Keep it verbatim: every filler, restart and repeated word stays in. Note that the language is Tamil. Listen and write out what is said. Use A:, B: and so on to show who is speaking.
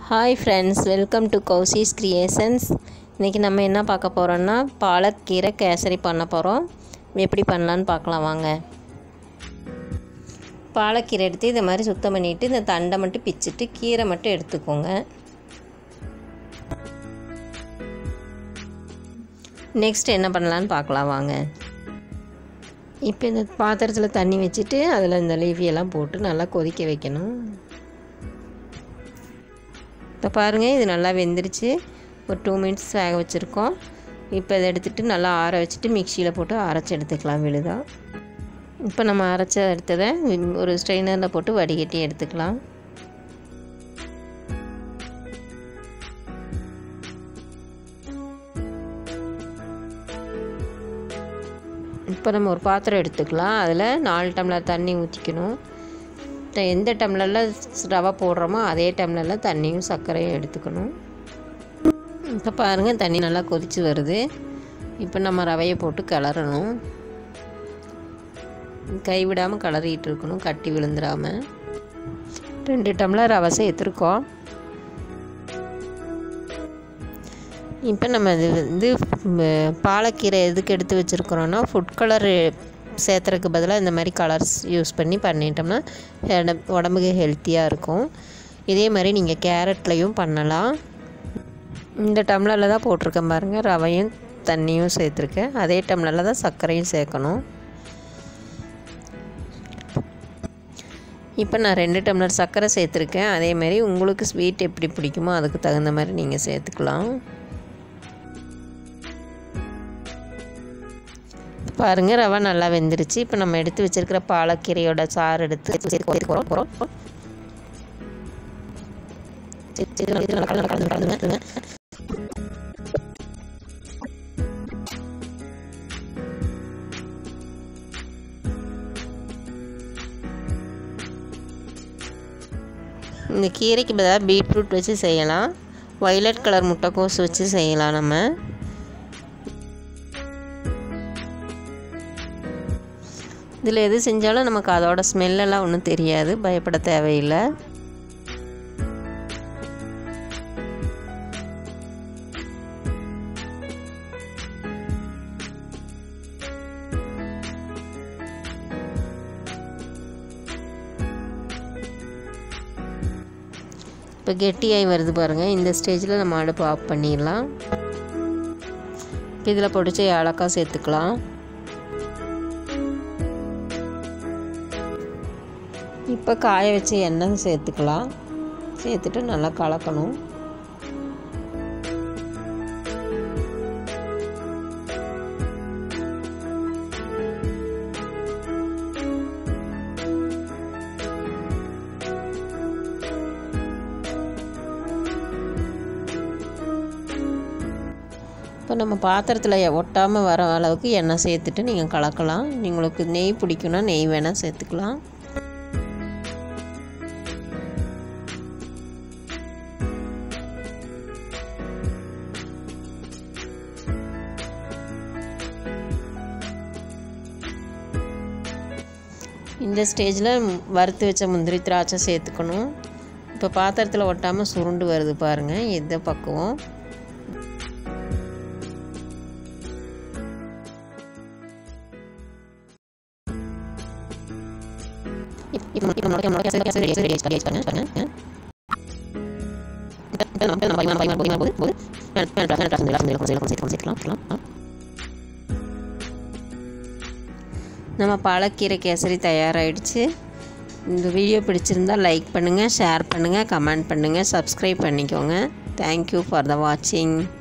A: Hi friends, welcome to Kousi's Creations. இன்னைக்கு நம்ம என்ன பார்க்க போறோம்னா பாலக்கீரை கேசரி பண்ண போறோம். எப்படி பண்ணலாம்னு பார்க்கலாம் வாங்க. பாலக்கீரை எடுத்து இந்த மாதிரி சுத்தம் பண்ணிட்டு இந்த தண்டை மட்டும் பிச்சிட்டு கீரை மட்டும் எடுத்துக்கோங்க. நெக்ஸ்ட் என்ன பண்ணலாம்னு பார்க்கலாம் வாங்க. இப்போ இந்த பாத்திரத்தில் தண்ணி வச்சுட்டு அதில் இந்த லீஃபி எல்லாம் போட்டு நல்லா கொதிக்க வைக்கணும். இப்போ பாருங்கள், இது நல்லா வெந்துருச்சு. ஒரு டூ மினிட்ஸ் வேக வச்சுருக்கோம். இப்போ இதை எடுத்துகிட்டு நல்லா ஆற வச்சுட்டு மிக்சியில் போட்டு அரைச்சி எடுத்துக்கலாம் விழுதா. இப்போ நம்ம அரைச்சி எடுத்ததை ஒரு ஸ்ட்ரெயினரில் போட்டு வடிகட்டி எடுத்துக்கலாம். இப்போ நம்ம ஒரு பாத்திரம் எடுத்துக்கலாம். அதில் நாலு டம்ளர் தண்ணி ஊற்றிக்கணும். எந்த டம்ளரில் ரவை போடுறோமோ அதே டம்ளரில் தண்ணியும் சர்க்கரையும் எடுத்துக்கணும். இப்போ பாருங்கள், தண்ணி நல்லா கொதித்து வருது. இப்போ நம்ம ரவையை போட்டு கிளறணும். கைவிடாமல் கிளறிட்டு இருக்கணும், கட்டி விழுந்துடாமல். ரெண்டு டம்ளர் ரவை சேர்த்துருக்கோம். இப்போ நம்ம இது வந்து பாலக்கீரை எதுக்கு எடுத்து வச்சுருக்குறோன்னா ஃபுட் கலர் சேர்த்துறதுக்கு பதிலாக இந்த மாதிரி கலர்ஸ் யூஸ் பண்ணி பண்ணிட்டோம்னா உடம்புக்கு ஹெல்த்தியாக இருக்கும். இதே மாதிரி நீங்கள் கேரட்லேயும் பண்ணலாம். இந்த டம்ளரில் தான் போட்டிருக்கேன் பாருங்கள், ரவையும் தண்ணியும் சேர்த்துருக்கேன். அதே டம்ளரில் தான் சர்க்கரையும் சேர்க்கணும். இப்போ நான் ரெண்டு டம்ளர் சர்க்கரை சேர்த்துருக்கேன். அதேமாதிரி உங்களுக்கு ஸ்வீட் எப்படி பிடிக்குமோ அதுக்கு தகுந்த மாதிரி நீங்கள் சேர்த்துக்கலாம். பாருங்கள், ரவை நல்லா வெந்துருச்சு. இப்போ நம்ம எடுத்து வச்சுருக்கிற பாலக்கீரையோட சாறு எடுத்து போகிறோம். இந்த கீரைக்கு பதிலாக பீட்ரூட் வச்சு செய்யலாம். வயலட் கலர் முட்டைக்கோஸ் வச்சு செய்யலாம். நம்ம இதில் எது செஞ்சாலும் நமக்கு அதோட ஸ்மெல்லெல்லாம் ஒன்றும் தெரியாது, பயப்பட தேவையில்லை. இப்போ கெட்டியாகி வருது பாருங்கள். இந்த ஸ்டேஜில் நம்ம அடுப்பு ஆஃப் பண்ணிடலாம். இதில் பொடிச்ச ஏலக்காய் சேர்த்துக்கலாம். இப்போ காய வச்ச எண்ணெய் சேர்த்துக்கலாம். சேர்த்துட்டு நல்லா கலக்கணும். இப்போ நம்ம பாத்திரத்தில் ஒட்டாமல் வர அளவுக்கு எண்ணெய் சேர்த்துட்டு நீங்கள் கலக்கலாம். உங்களுக்கு நெய் பிடிக்குன்னா நெய் வேணால் சேர்த்துக்கலாம். இந்த ஸ்டேஜில் வறுத்து வச்ச முந்திரி திராட்சை சேர்த்துக்கணும். இப்போ பாத்திரத்தில் ஒட்டாமல் சுருண்டு வருது பாருங்கள், எந்த பக்குவம். நம்ம பாலக்கீரை கேசரி தயாராகிடுச்சு. இந்த வீடியோ பிடிச்சிருந்தால் லைக் பண்ணுங்கள், ஷேர் பண்ணுங்கள், கமெண்ட் பண்ணுங்கள், சப்ஸ்கிரைப் பண்ணிக்கோங்க. தேங்க்யூ ஃபார் த வாட்சிங்.